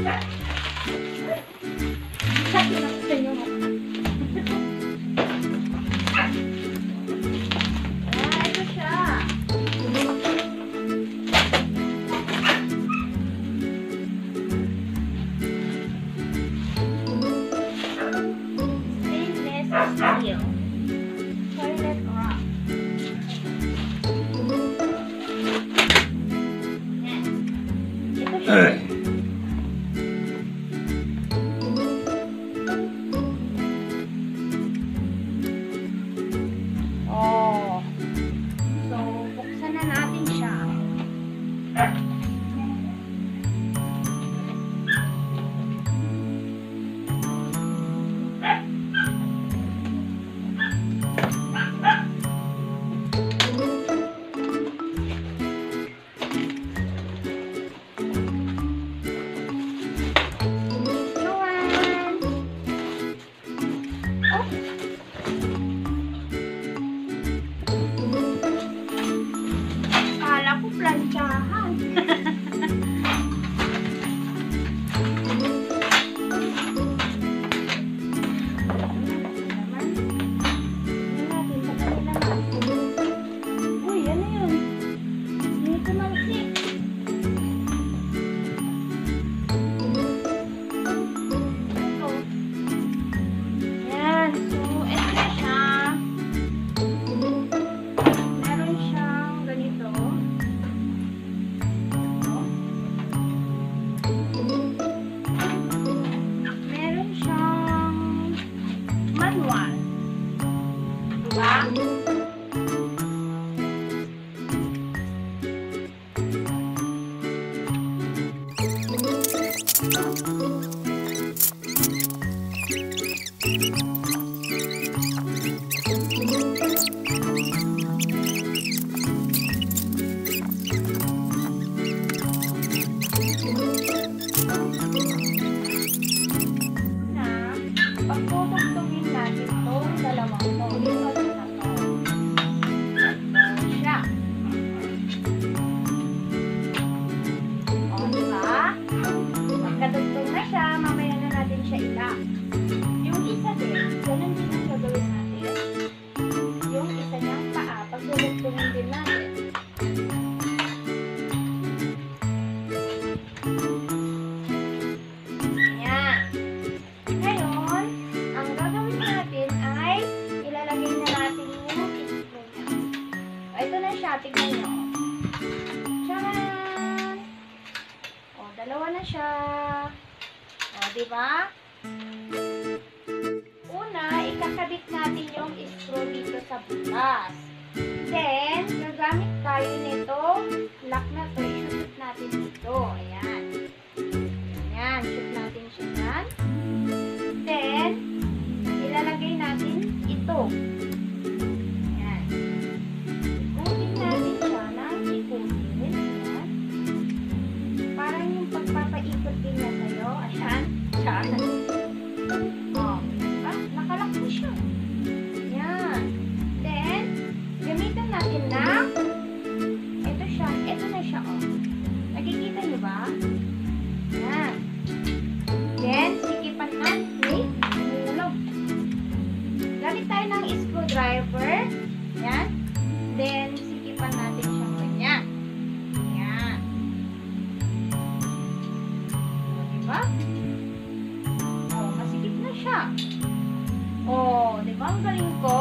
Sabi na sa inyo. Ito siya. Stainless steel. Toilet rock. Yan. Ito siya. Planchahan. Uy, ano yun? Dito malsik. Ito. Yan. So, ito na siya. Meron siyang ganito. Meron siyang manual. Diba? Pagtutugtugin natin itong dalawang to. Ito na to. Ito siya. O, diba? Pagkatugtog na siya, mamaya na natin siya ilak. Yung isa din, ganun din ang gagawin natin. Yung isa niyang paa, pagtutugtugin din natin. Tignan nyo. Tcharan! O, dalawa na siya. O, diba? Una, ikakabit natin yung screw dito sa butas. Then, gagamit tayo nito. Lock na to. I-shoot natin dito. Ayan. Ayan. Shoot natin siya dyan. Then, ilalagay natin ito. Parang yung pagpapaikot din niya sa'yo. Ayan. Ayan. O. Diba? Nakalak mo siya. Ayan. Then, gamitan natin na ito siya. Ito na siya. O. Nakikita niyo ba? Ayan. Then, sikipan natin. Hulog. Gamit tayo ng screwdriver. Ayan. Then, sikipan natin siya. Ganyan. Ayan. Diba? O, masikip na siya. O, diba? Ang galing ko.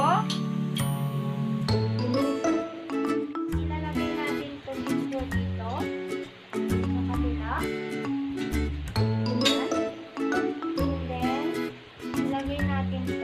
Ilalagay natin itong screw dito. Sa kabila. Ayan. And then, ilagay natin ito.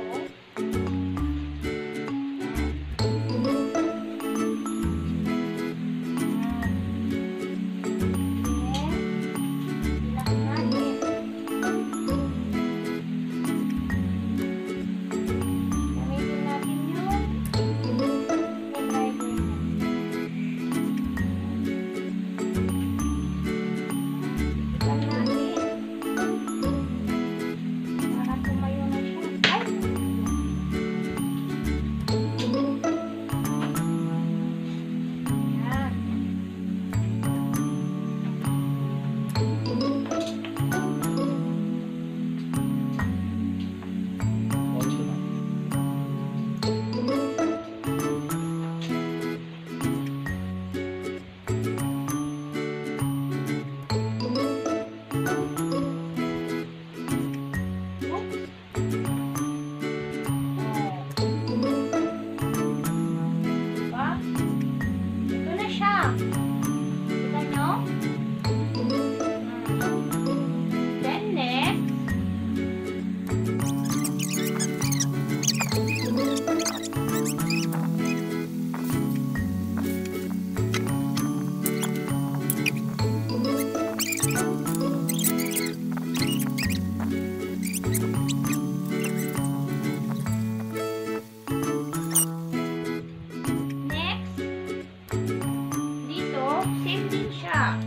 Same din siya.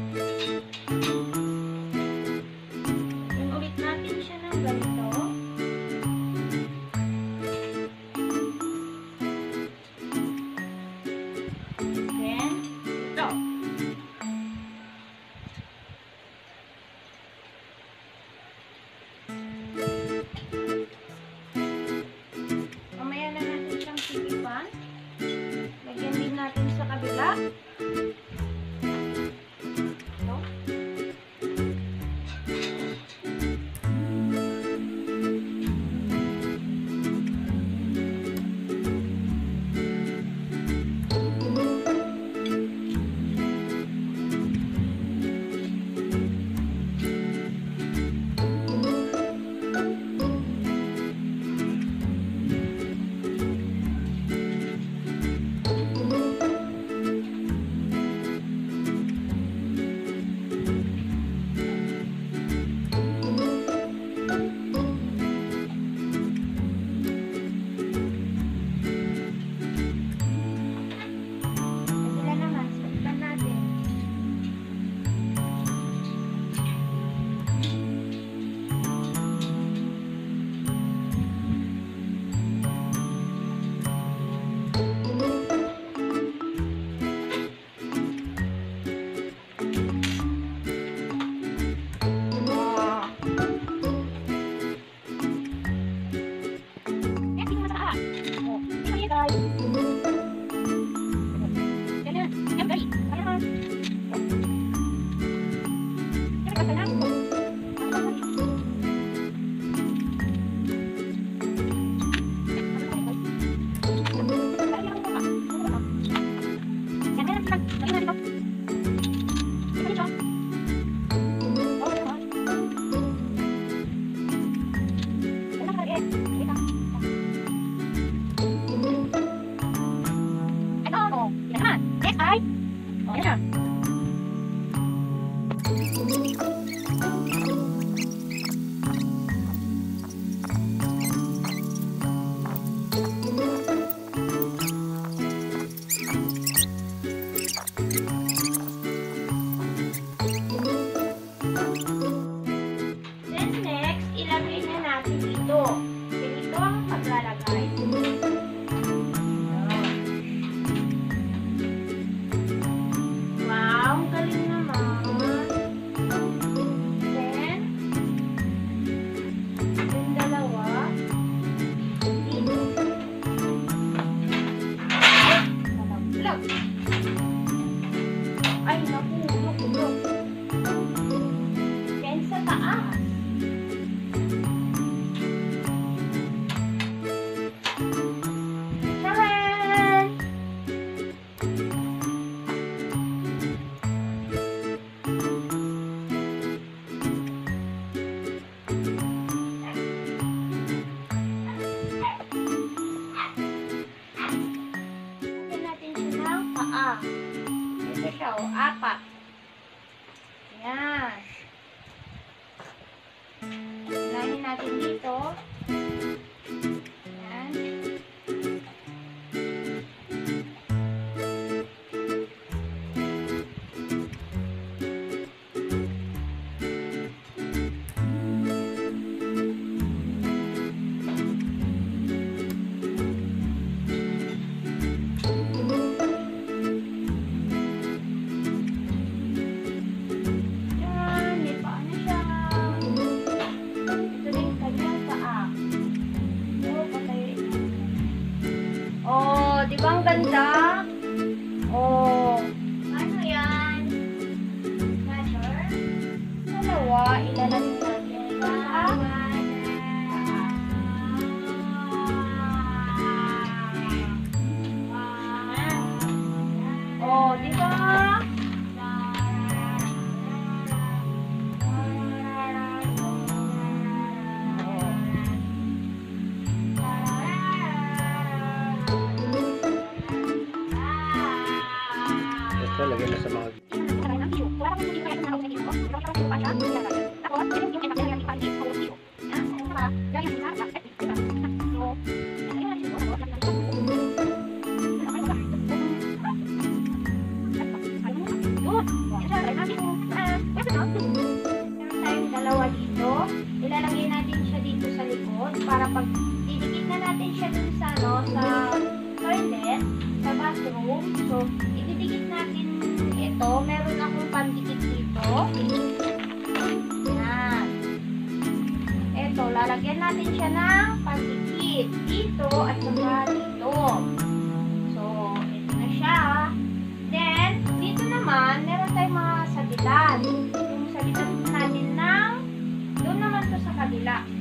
Lagyan ulit natin siya ng ganito. Then, ito. Mamaya na natin siyang sigipan. Lagyan din natin sa kabila. Ito. Ito siya, o, 4. Ayan. Unahin natin dito. Ayan. Oh, di ba ang ganda? Oh. Ano yan? Measure? Dalawa, ilalagay natin sa oh, di ba? Lagyan mo sa mga Oh, pag didikit na natin siya dun sa, ano, sa toilet, sa bathroom. So, ididikit natin ito. Meron akong pandikit dito. Yan. Ito, lalagyan natin siya ng pandikit dito at saka dito. So, ito na siya. Then, dito naman, meron tayong mga sabitan. Yung sabitan natin ng, doon naman to sa kabila.